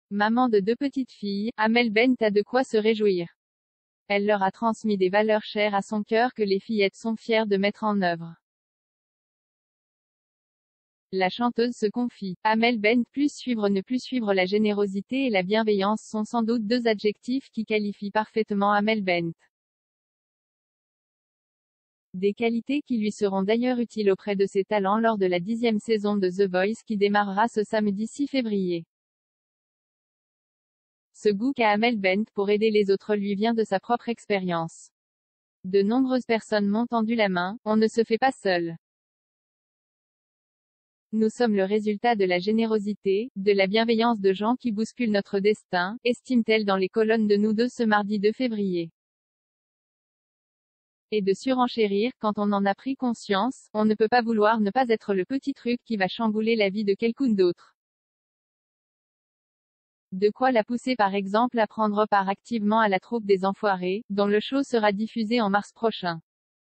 Maman de deux petites filles, Amel Bent a de quoi se réjouir. Elle leur a transmis des valeurs chères à son cœur que les fillettes sont fières de mettre en œuvre. La chanteuse se confie. Amel Bent, plus suivre, ne plus suivre. La générosité et la bienveillance sont sans doute deux adjectifs qui qualifient parfaitement Amel Bent. Des qualités qui lui seront d'ailleurs utiles auprès de ses talents lors de la 10e saison de The Voice qui démarrera ce samedi 6 février. Ce goût qu'a Amel Bent pour aider les autres lui vient de sa propre expérience. De nombreuses personnes m'ont tendu la main, on ne se fait pas seul. Nous sommes le résultat de la générosité, de la bienveillance de gens qui bousculent notre destin, estime-t-elle dans les colonnes de Nous deux ce mardi 2 février. Et de surenchérir, quand on en a pris conscience, on ne peut pas vouloir ne pas être le petit truc qui va chambouler la vie de quelqu'un d'autre. De quoi la pousser par exemple à prendre part activement à la troupe des Enfoirés, dont le show sera diffusé en mars prochain.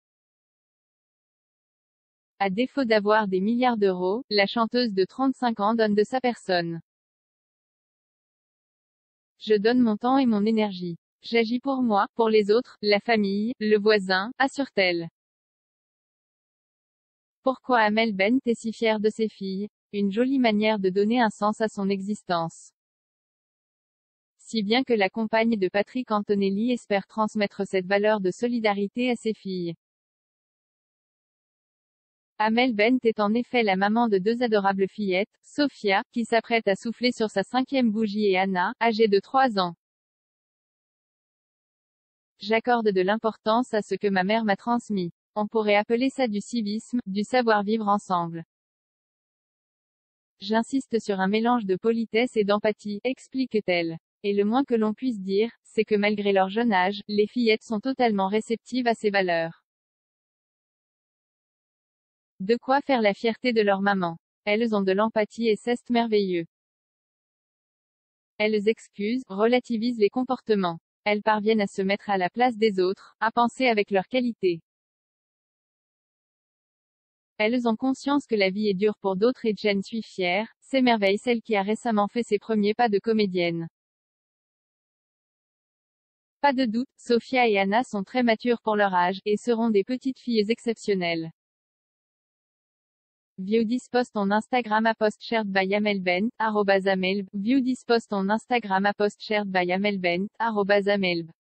À défaut d'avoir des milliards d'euros, la chanteuse de 35 ans donne de sa personne. Je donne mon temps et mon énergie. J'agis pour moi, pour les autres, la famille, le voisin, assure-t-elle. Pourquoi Amel Bent est si fière de ses filles? Une jolie manière de donner un sens à son existence. Si bien que la compagne de Patrick Antonelli espère transmettre cette valeur de solidarité à ses filles. Amel Bent est en effet la maman de deux adorables fillettes, Sophia, qui s'apprête à souffler sur sa 5e bougie, et Anna, âgée de 3 ans. J'accorde de l'importance à ce que ma mère m'a transmis. On pourrait appeler ça du civisme, du savoir-vivre ensemble. J'insiste sur un mélange de politesse et d'empathie, explique-t-elle. Et le moins que l'on puisse dire, c'est que malgré leur jeune âge, les fillettes sont totalement réceptives à ces valeurs. De quoi faire la fierté de leur maman. Elles ont de l'empathie et c'est merveilleux. Elles excusent, relativisent les comportements. Elles parviennent à se mettre à la place des autres, à penser avec leurs qualités. Elles ont conscience que la vie est dure pour d'autres et j'en suis fière, s'émerveille celle qui a récemment fait ses premiers pas de comédienne. Pas de doute, Sophia et Anna sont très matures pour leur âge, et seront des petites filles exceptionnelles. View this post on Instagram post shared by Amel Bent, @Amel. View this post on Instagram post shared by Amel Bent, @Amel.